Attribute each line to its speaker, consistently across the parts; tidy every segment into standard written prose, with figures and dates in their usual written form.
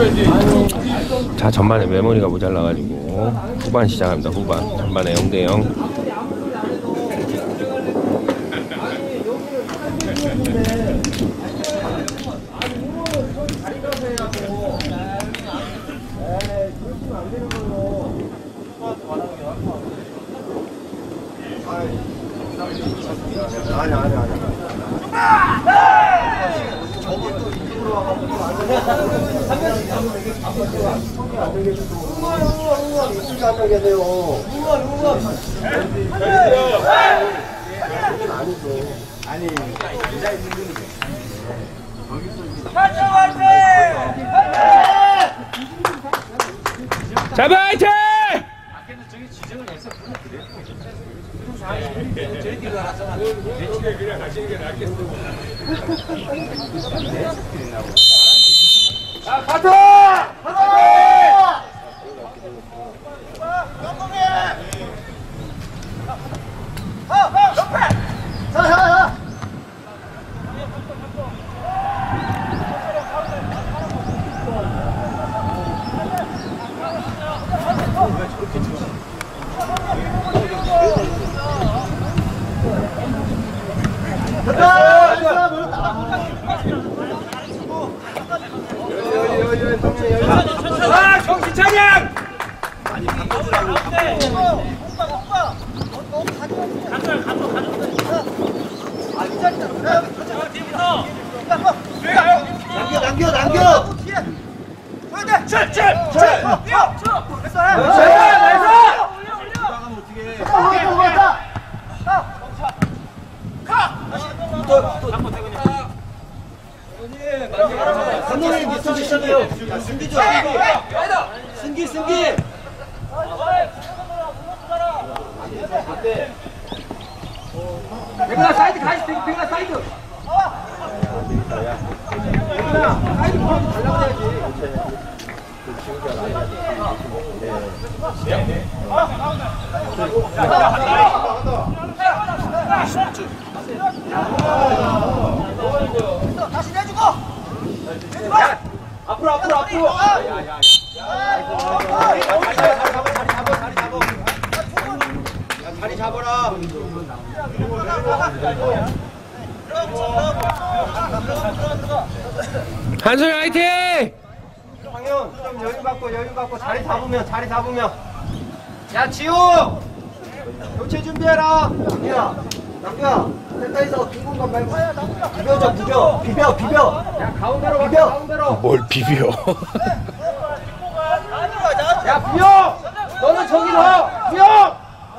Speaker 1: 자, 전반에 메모리가 모자라가지고 후반 시작합니다. 후반 전반에 0대0.
Speaker 2: 저것도 이쪽으로 와가지고 이쪽에 앉아 계세요. 아니
Speaker 1: 잡아 화이팅!
Speaker 2: 자, 가자! 자!
Speaker 1: 아, 정신 차려!
Speaker 2: 많이 바꿔주라고. 남겨! 감독님 미스터 미션이에요. 승기죠. 승기.
Speaker 3: 백나 사이드 가시 백나 사이드. 백나 사이드 보면 달라가야지.
Speaker 2: 다시 내주고.
Speaker 3: 앞으로.
Speaker 2: 자리 잡아라.
Speaker 1: 한솔 화이팅!
Speaker 2: 황현 좀 여유 갖고 자리 잡으면. 야 지우. 교체 준비해라. 남규야. 센터에서 빈 공간 말고. 비벼.
Speaker 3: 야 가운데로.
Speaker 1: 뭘 비벼?
Speaker 3: 야 비용. 너는 저기 너. 비용.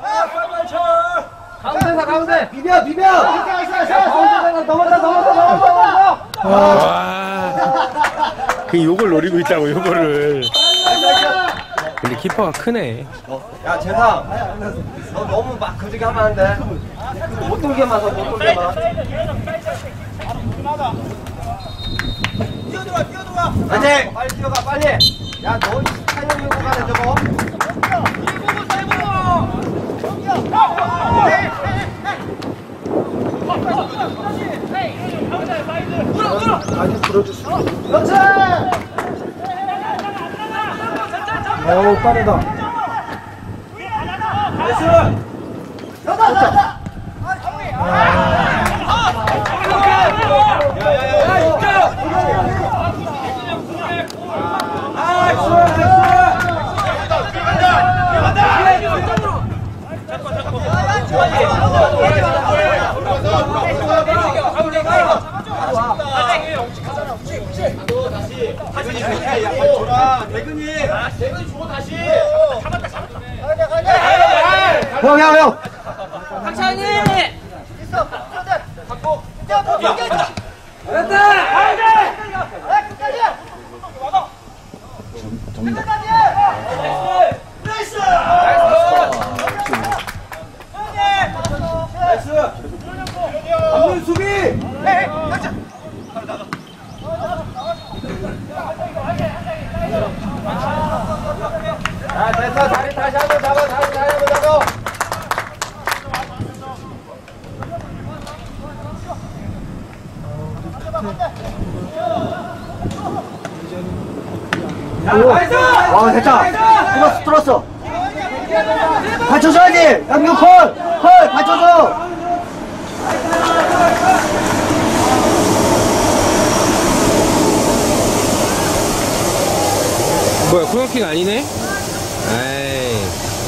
Speaker 3: 가운데.
Speaker 2: 비벼.
Speaker 3: 야 가운데 넘었다.
Speaker 1: 와, 그 요걸 노리고 있다고 요거를. 근데 키퍼가 크네.
Speaker 2: 야 재상. 너 너무 막 그저기 하면 안 돼. 못 돌게만. 뛰어들어와. 안돼. 빨리 뛰어가 빨리. 야 너 타이밍 밀고 가네 저거. 많이 불어줬어. 그렇지. 어우 빠르다. 나이스. 좋다. 대근이 주고 다시. 형.
Speaker 4: 박찬희!
Speaker 2: 있어. 갖고.
Speaker 3: 남는 수비.
Speaker 2: 야 됐어. 다리 다시 한번 잡아. 다시 한번 잡아. 됐다. 뚫었어. 받쳐줘야지. 남규 콜. 받쳐줘.
Speaker 1: 뭐야, 코너킥 아니네? 에이.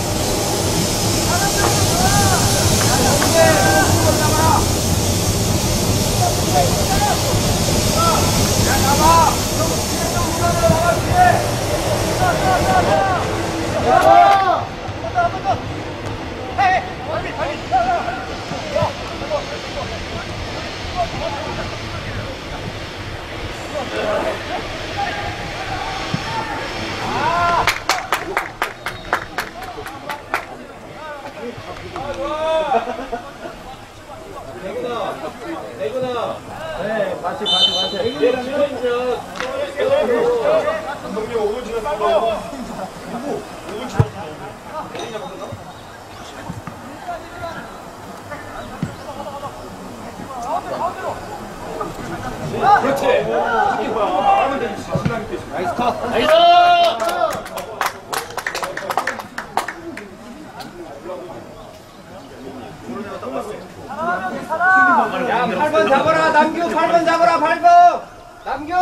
Speaker 3: 야, 8번 잡아라. 남규 8번 잡아라. 8번. 남규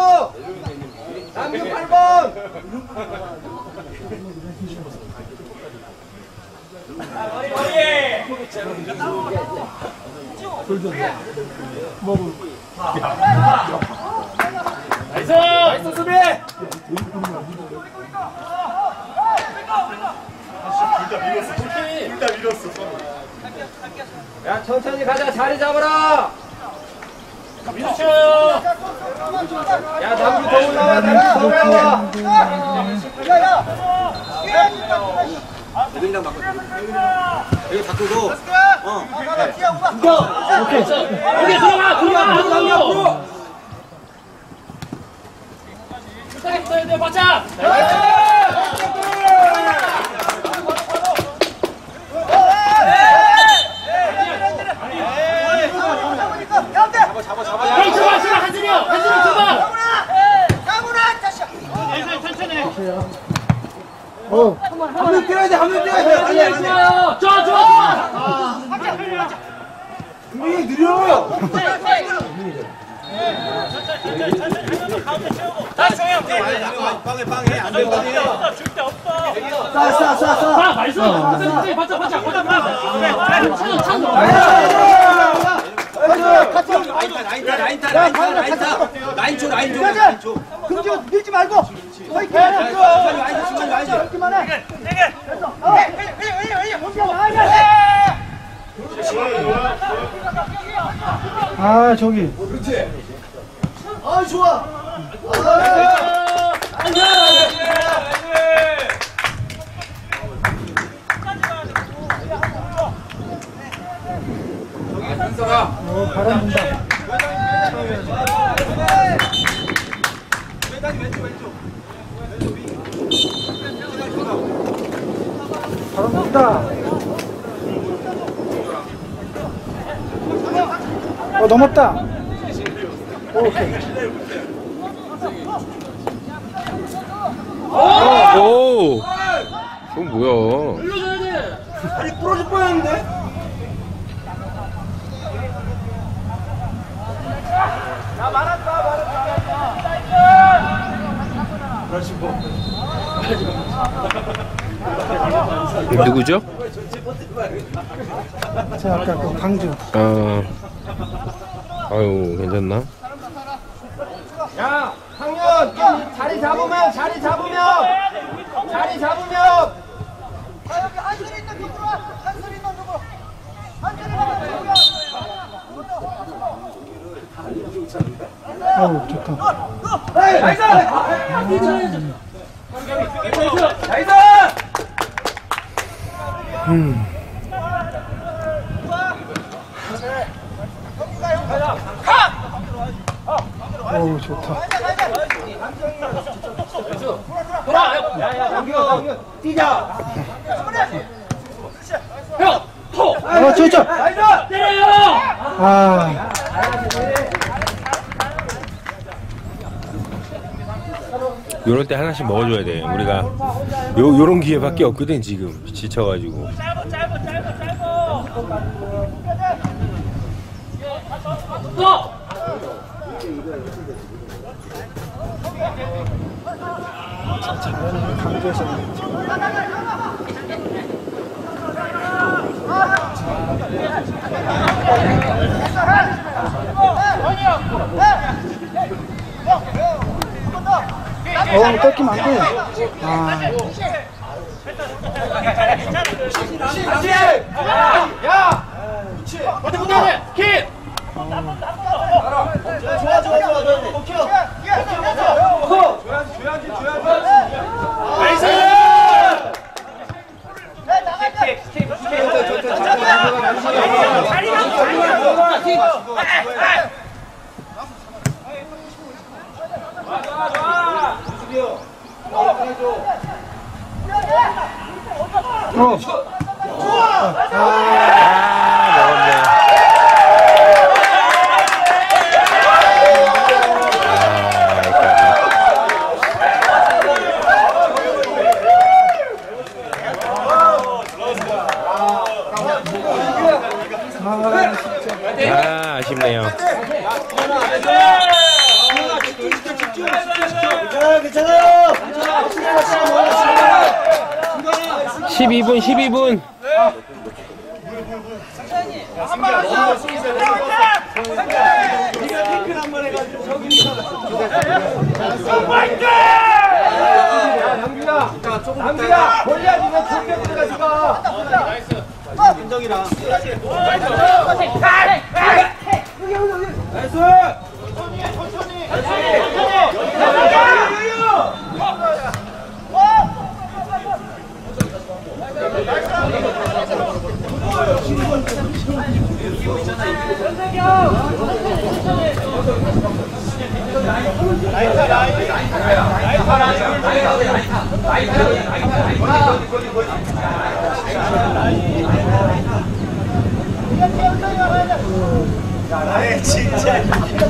Speaker 3: 8번. 나이스 수비. 둘 다 밀었어. 야, 천천히 가자. 자리 잡아라. 밀어줘요. 야, 남규 더 올라와. 남규 더 올라와.
Speaker 2: 대변장 바꿔. 여기 바꾸고.
Speaker 3: 오케이. 들어가. 붙어야 돼, 바짝.
Speaker 2: 한명 뛰어야 돼. 한명 뛰어야 돼.
Speaker 3: 좋아요. 좋아.
Speaker 2: 분명히 느려. 빵해. 안 돼.
Speaker 3: 줄데 없어.
Speaker 2: 쏴.
Speaker 3: 나이스. 바짝.
Speaker 2: 라인 줘. 금지고 밀지 말고. 라인 줘. 이렇게만 해.
Speaker 4: 아 저기
Speaker 2: 그렇지. 아 좋아.
Speaker 4: 바람 분다. 바람 분다. 넘었다. 오케이.
Speaker 1: 오! 그건 뭐야?
Speaker 2: 다리 부러질 뻔했는데.
Speaker 1: 누구죠?
Speaker 4: 자 아까 그 광주.
Speaker 1: 아유, 괜찮나?
Speaker 3: 야, 황윤 좀 자리 잡으면. 자리 잡으면.
Speaker 5: 여기 한솔이 있는 쪽으로 와. 한솔이 있는 쪽으로.
Speaker 4: 어우 좋다.
Speaker 3: 나이스.
Speaker 4: 어우 좋다.
Speaker 3: 남규 뛰자.
Speaker 4: 좋죠.
Speaker 3: 때려요.
Speaker 4: 아
Speaker 1: 요럴 때 하나씩 먹어줘야 돼. 우리가 요런 기회밖에 없거든 지금 지쳐가지고.
Speaker 4: 강조해서 뺏기면 안 돼. 아,
Speaker 3: 야! 어디 붙어야 돼! 킥!
Speaker 2: 좋아. 줘야지.
Speaker 3: 나이스!
Speaker 1: 아쉽네요.
Speaker 2: 괜찮아요.
Speaker 1: 12분.
Speaker 3: 남규야! 골리앗 이거 좋게 들어가지 마!
Speaker 2: 윤정이랑.
Speaker 3: 나이스!
Speaker 2: 진짜.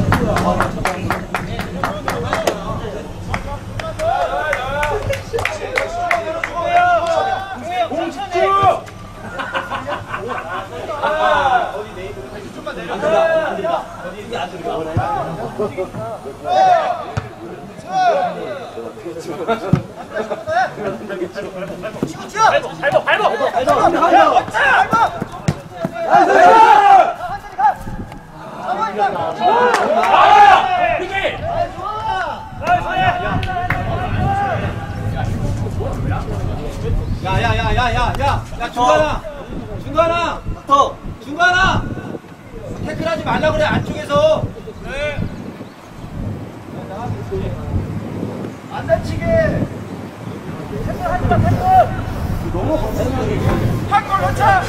Speaker 2: 야, 중간아! 태클하지 말라 그래, 안쪽에서! 안 다치게! 태클하지 마, 태클! 너무 걱정하게. 한골 넣자!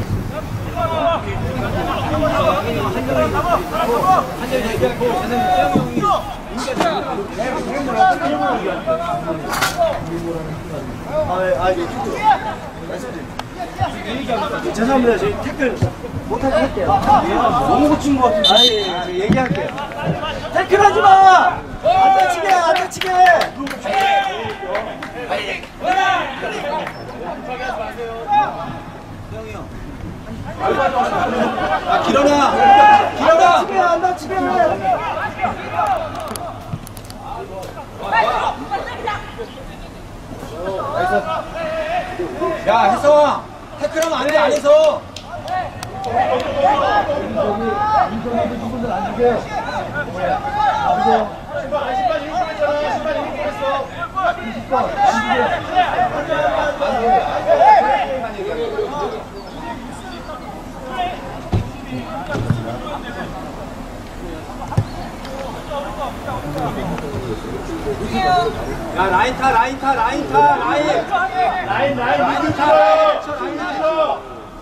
Speaker 2: 죄송합니다. 저희 태클 못하게 할게요. 너무 고친 것 같은데. 얘기할게요. 태클하지 마! 안 다치게! 안 다치게! 아, 길어나! 길어나! 안 다치게! 야, 혜성아! 태클하면 안 돼, 안에서! 야, 라인 타, 라인 타, 라인 타, 라인! 라인 타! 라인 타!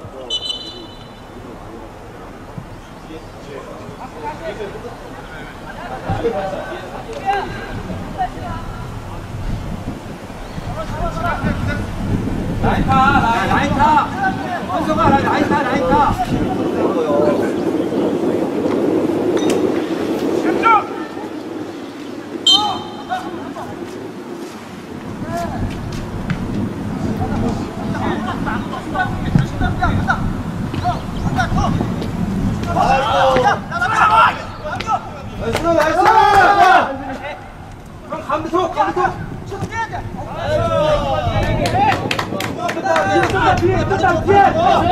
Speaker 2: 라인 타! 라인 타! 현석아, 라인 타, 라인 타! 뒤에 또 뒤에.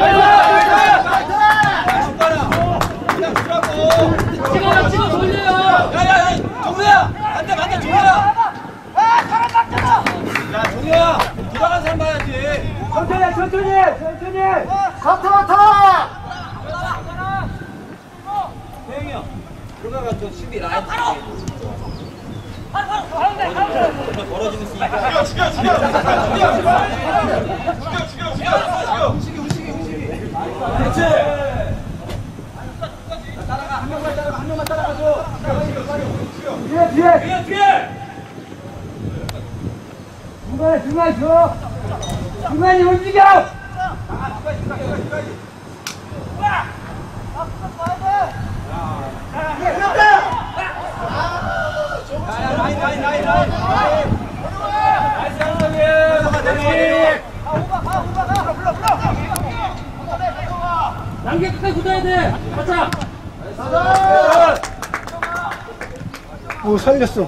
Speaker 3: 찍어 돌려요. 야야야 종우야 안돼 맞다 종우야.
Speaker 5: 사람 막잖아.
Speaker 3: 야 종우야 돌아간 사람 봐야지.
Speaker 2: 천천히.
Speaker 5: 가타.
Speaker 3: 태영이 형 들어가가 좀 수비 라인. 벌어지는 수비.
Speaker 2: 그렇지. 따라가 한 명만 따라가줘. 뒤에. 중간에 줘. 중간이 움직여.
Speaker 3: 남겨 끝까지 굳어야 돼. 맞자.
Speaker 4: 오, 살렸어.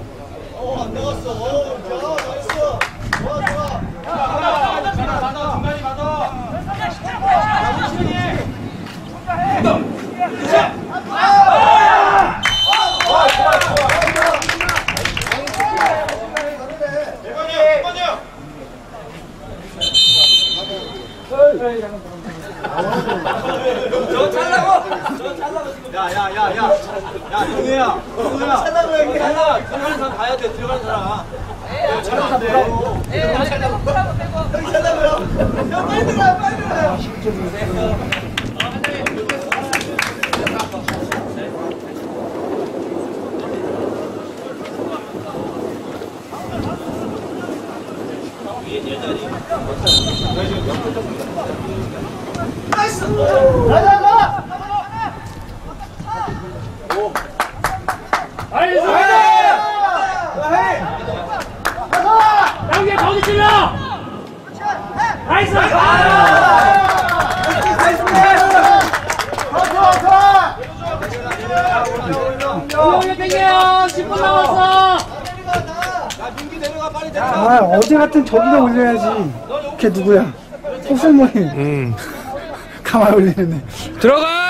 Speaker 2: 야, 동우야. 들어가는 사람 가야 돼. 들어가는 사람. 잘한다 보라고. 형이 잘라고요. 형 빨리 들어가요. 나이스. 나가.
Speaker 3: 남겨 거기 찔러. 나이스. 올려 땡겨. 10분 남았어.
Speaker 4: 아, 어제 같은 저기다 올려야지. 걔 누구야? 곱슬머리. 가만히 올리는데.
Speaker 1: 들어가!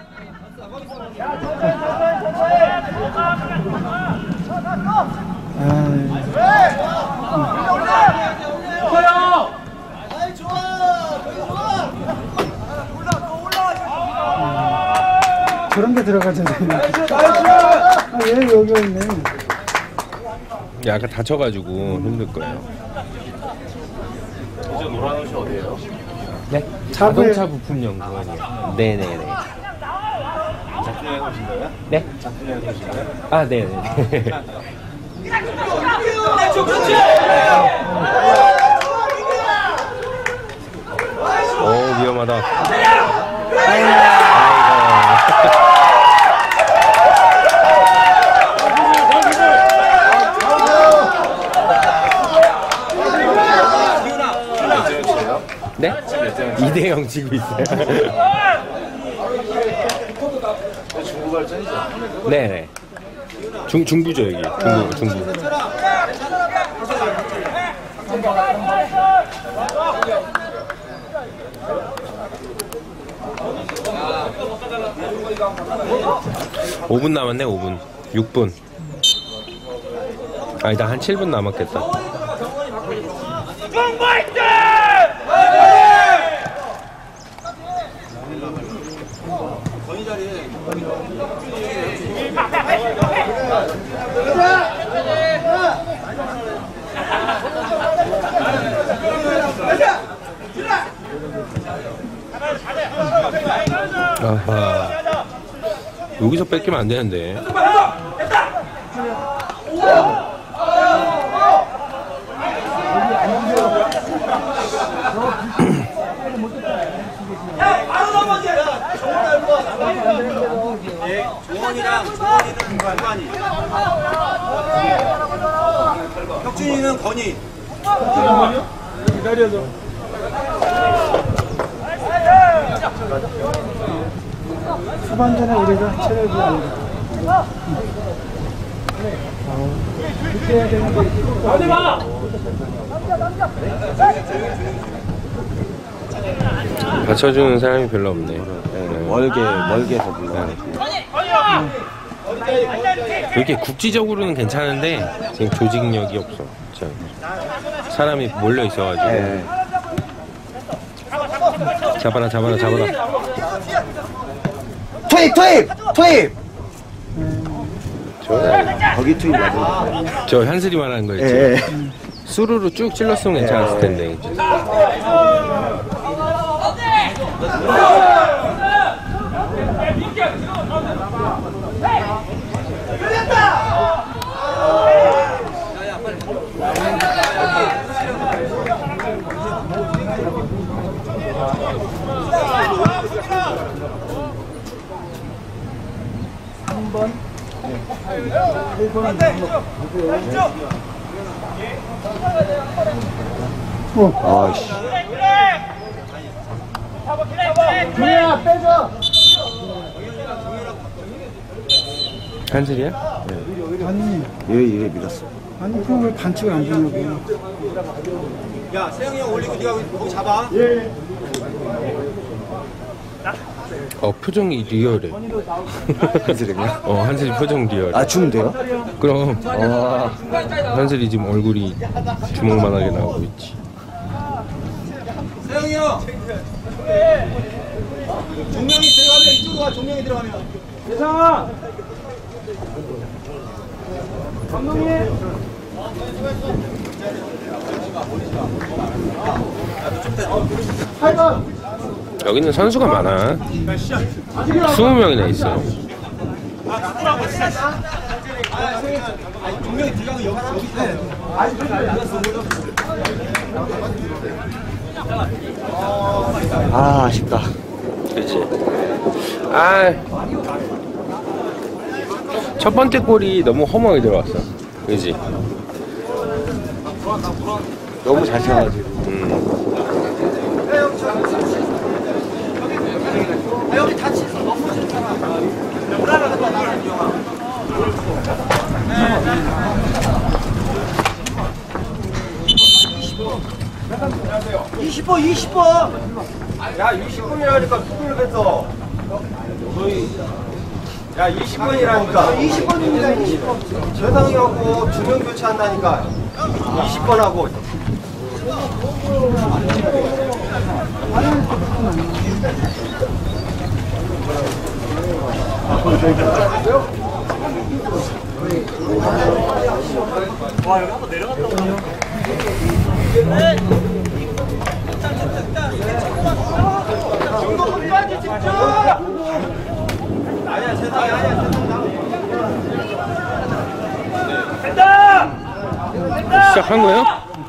Speaker 4: 저런 게 들어가잖아요. 아, 얘 여기 있네.
Speaker 1: 야, 아까 다쳐가지고 힘들 거예요.
Speaker 6: 이제 노란 옷이 어디예요?
Speaker 1: 네?
Speaker 4: 자부에-
Speaker 1: 자동차 부품용 그거요. 네네네.
Speaker 6: 작품에 오신 거예요?
Speaker 1: 네?
Speaker 6: 작품에 오신 거예요?
Speaker 1: 아, 네네. 오, 위험하다. 아이고. 네? 2대0 지고 있어요.
Speaker 6: 중부 발전이죠?
Speaker 1: 네네. 중부죠, 여기. 중부. (5분) 남았네. 5분 6분. 아니다, 한 7분 남았겠다. 아하. 여기서 뺏기면 안 되는데.
Speaker 2: 조원이는 관관이. 혁준이는 건이.
Speaker 4: 기다려줘. 후반전에 우리가 체력이 안 돼. 그렇게 해야 되는데.
Speaker 3: 어디 봐.
Speaker 1: 받쳐주는 사람이 별로 없네.
Speaker 2: 멀게서 불러.
Speaker 1: 이렇게 국지적으로는 괜찮은데 지금 조직력이 없어. 진짜. 사람이 몰려 있어가지고.
Speaker 2: 네.
Speaker 1: 잡아라.
Speaker 2: 투입!
Speaker 1: 저,
Speaker 2: 거기 투입 맞아.
Speaker 1: 저 한슬이 말하는 거 있지.
Speaker 2: 예.
Speaker 1: 수루로 쭉 찔렀으면 괜찮았을 텐데.
Speaker 2: 아이씨.
Speaker 5: 종현아 빼줘.
Speaker 1: 한슬이야?
Speaker 4: 아니,
Speaker 2: 얘 밀었어.
Speaker 4: 아니, 그럼 왜 반칙을 안 주냐고.
Speaker 3: 야, 세영이 형 올리고 네가 거기 잡아.
Speaker 1: 표정이 리얼해.
Speaker 2: 한슬이냐?
Speaker 1: 한슬이 표정 리얼해.
Speaker 2: 아, 주면 돼요?
Speaker 1: 그럼
Speaker 2: 아,
Speaker 1: 한슬이 지금 얼굴이 주먹만하게 나오고 있지.
Speaker 3: 세영이 형. 종명이 들어가면 이쪽으로 와. 종명이 들어가면.
Speaker 2: 예상아! 감독님!
Speaker 1: 여기는 선수가 많아. 20명이나 있어.
Speaker 3: 종명이 들어가면 여기 있어.
Speaker 2: 아, 아쉽다.
Speaker 1: 그렇지. 첫 번째 골이 너무 허무하게 들어왔어. 그지?
Speaker 2: 너무 잘 쳐가지고.
Speaker 3: 여기 다치서 너무 좋잖아. 야, 20분이라니까 누구를 뺐어? 야, 20분이라니까. 20분입니다, 20분. 재상이하고 주명 교체한다니까. 20번 하고. 와, 여기 한번 내려갔다 오냐? 중도까지 집중! 아니야, 세상에, 아니야, 됐다!
Speaker 1: 시작한 거예요?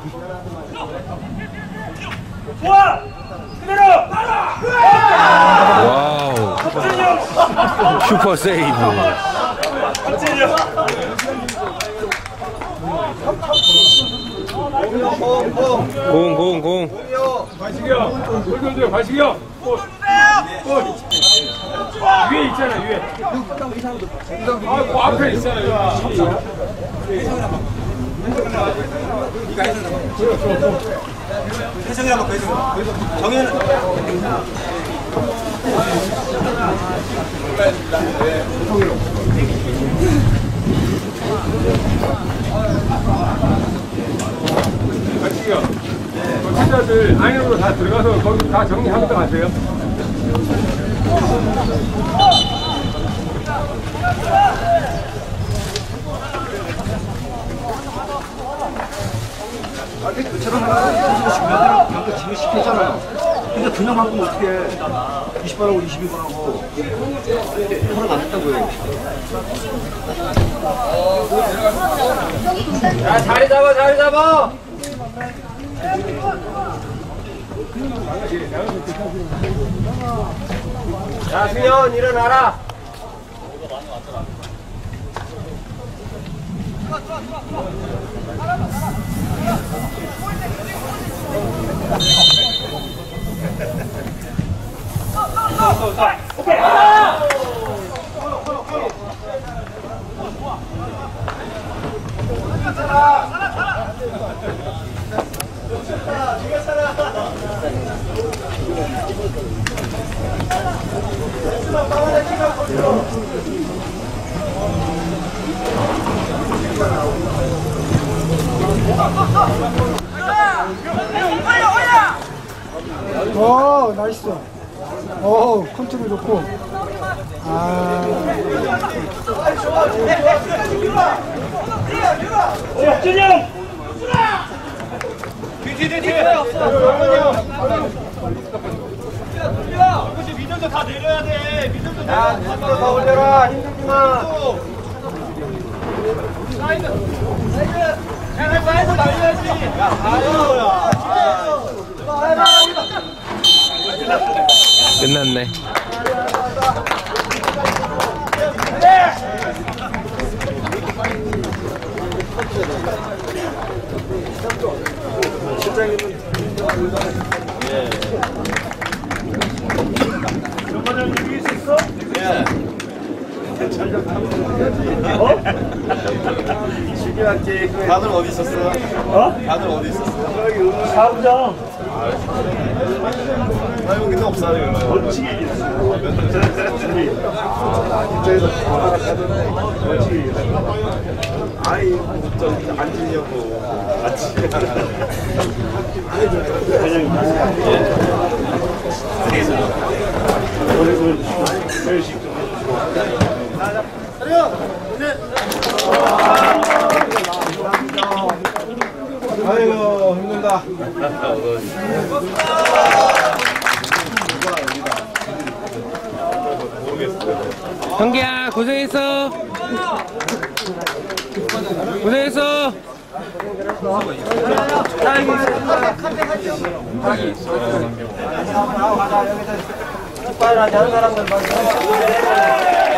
Speaker 3: 좋아! 그대로!
Speaker 1: 와우. 슈퍼 세이브. 공.
Speaker 7: 발식이요. 골 던져요. 발식이요. 골. 위에 있잖아. 위에. 그 앞에 있잖아요.
Speaker 3: 해성이랑 바꿔, 해성. 정현은.
Speaker 7: 발식이요. 진짜들 안으로 다 들어가서 거기 다 정리하고 가세요.
Speaker 2: 교체를 하나 중간에 방금 지금 시켰잖아요. 근데 그냥 바꾸면 어떡해. 20번하고 22번하고 허락 안 했다고요.
Speaker 3: 야, 자리 잡아! 야, 승현, 일어나라!
Speaker 4: 나이스. 컨트롤 좋고.
Speaker 3: 야, 힘으로 더 올려라. 힘들지 마. 사이드 날려야지. 야, 사이드야.
Speaker 1: 끝났네.
Speaker 6: 다들 어디 있었어? 다들 어디 있었어?
Speaker 2: 사부장.
Speaker 6: 아이고 근데 없어요.
Speaker 2: 멋지게 이겼어.
Speaker 6: 아이 좀 앉으려고 같이.
Speaker 2: 아이고 힘들다.
Speaker 1: 형기야 고생했어. 고생했어.
Speaker 2: 빨리 하는 사람들